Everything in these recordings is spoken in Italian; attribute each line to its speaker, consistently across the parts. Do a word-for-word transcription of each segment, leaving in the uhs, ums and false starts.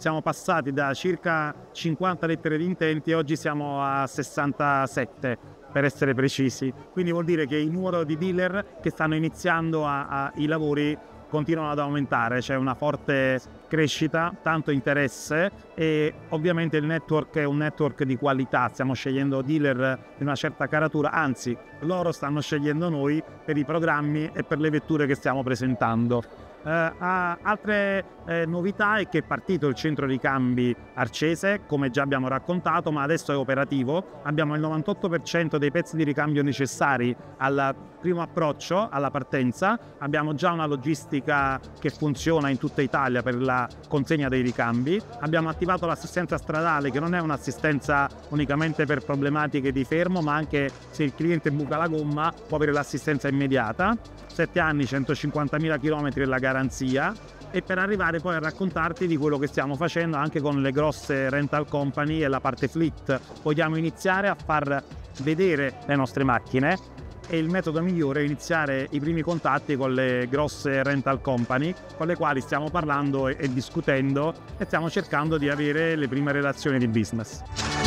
Speaker 1: siamo passati da circa cinquanta lettere di intenti e oggi siamo a sessantasette, per essere precisi. Quindi vuol dire che il numero di dealer che stanno iniziando a, a, i lavori continuano ad aumentare, c'è una forte crescita, tanto interesse e ovviamente il network è un network di qualità, stiamo scegliendo dealer di una certa caratura, anzi loro stanno scegliendo noi per i programmi e per le vetture che stiamo presentando. Uh, altre eh, novità è che è partito il centro ricambi Arcese, come già abbiamo raccontato, ma adesso è operativo. Abbiamo il novantotto per cento dei pezzi di ricambio necessari al primo approccio, alla partenza. Abbiamo già una logistica che funziona in tutta Italia per la consegna dei ricambi. Abbiamo attivato l'assistenza stradale, che non è un'assistenza unicamente per problematiche di fermo, ma anche se il cliente buca la gomma può avere l'assistenza immediata. sette anni, centocinquantamila chilometri è la garanzia, e per arrivare poi a raccontarti di quello che stiamo facendo anche con le grosse rental company e la parte fleet. Vogliamo iniziare a far vedere le nostre macchine e il metodo migliore è iniziare i primi contatti con le grosse rental company con le quali stiamo parlando e, e discutendo e stiamo cercando di avere le prime relazioni di business.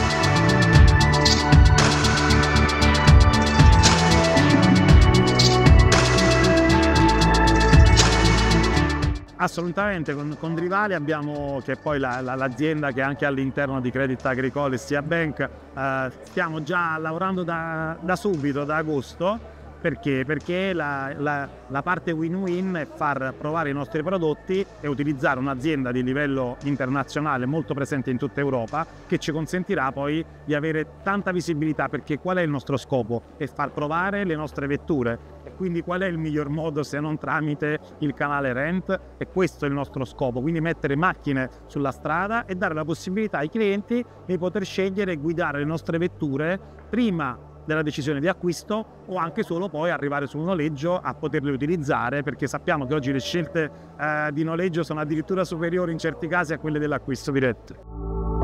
Speaker 1: Assolutamente, con, con Drivali abbiamo, che è poi la, la, l'azienda che è anche all'interno di Crédit Agricole e Sia Bank, eh, stiamo già lavorando da, da subito, da agosto. Perché? Perché la, la, la parte win-win è far provare i nostri prodotti e utilizzare un'azienda di livello internazionale molto presente in tutta Europa, che ci consentirà poi di avere tanta visibilità, perché qual è il nostro scopo? È far provare le nostre vetture, e quindi qual è il miglior modo se non tramite il canale Rent? E questo è il nostro scopo, quindi mettere macchine sulla strada e dare la possibilità ai clienti di poter scegliere e guidare le nostre vetture prima della decisione di acquisto, o anche solo poi arrivare su un noleggio a poterle utilizzare, perché sappiamo che oggi le scelte eh, di noleggio sono addirittura superiori in certi casi a quelle dell'acquisto diretto.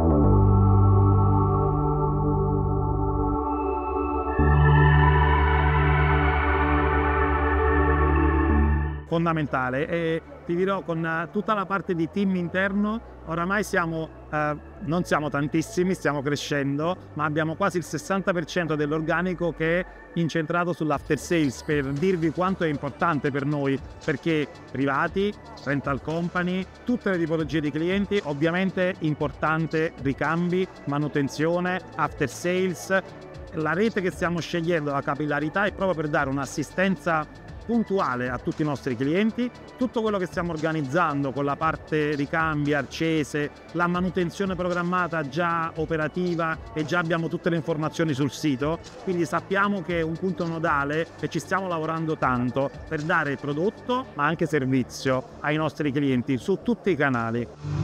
Speaker 1: Fondamentale, e ti dirò, con tutta la parte di team interno oramai siamo eh, non siamo tantissimi, stiamo crescendo, ma abbiamo quasi il sessanta per cento dell'organico che è incentrato sull'after sales, per dirvi quanto è importante per noi, perché privati, rental company, tutte le tipologie di clienti, ovviamente importante ricambi, manutenzione, after sales. La rete che stiamo scegliendo, la capillarità, è proprio per dare un'assistenza puntuale a tutti i nostri clienti. Tutto quello che stiamo organizzando con la parte ricambi, Arcese, la manutenzione programmata già operativa, e già abbiamo tutte le informazioni sul sito, quindi sappiamo che è un punto nodale e ci stiamo lavorando tanto per dare prodotto ma anche servizio ai nostri clienti su tutti i canali.